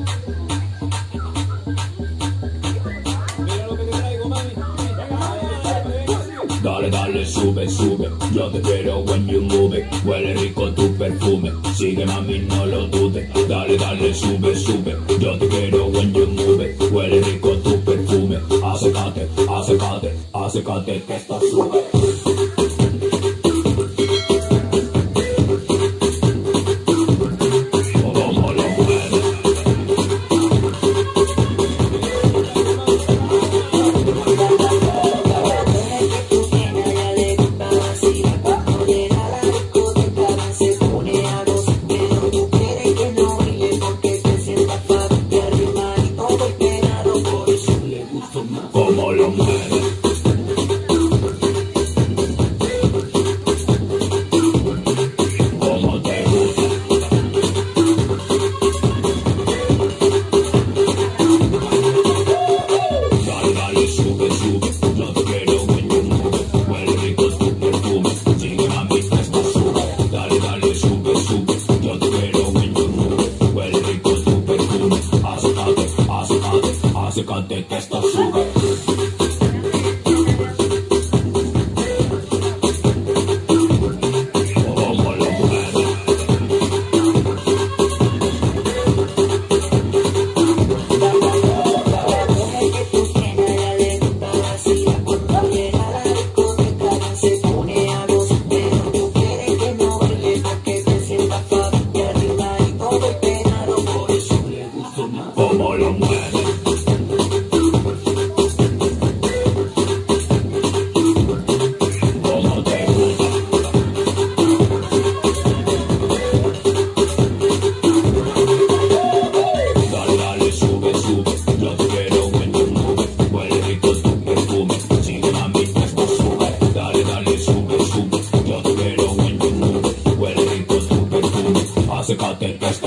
Dale, dale, sube, sube, yo te quiero when you move it. Huele rico tu perfume, sigue mami, no lo dudes. Dale, dale, sube, sube, yo te quiero when you move it. Huele rico tu perfume, acércate, acércate, acércate que esto sube. Como lo mueve, como te gusta. Dale, dale, sube, sube, yo te quiero when you move it. Huele rico tu perfume, sigue mami, esto sube. Dale, dale, sube, sube, yo te quiero when you move it. Huele rico tu perfume, acércate, acércate, acércate que esto sube. Como lo mueve, como te gusta. Dale, dale, sube, sube, yo te quiero when you move it. Huele rico tu perfume, sigue mami, esto sube. Dale, dale, sube, sube, yo te quiero when you move it. Huele rico tu perfume, acércate que esto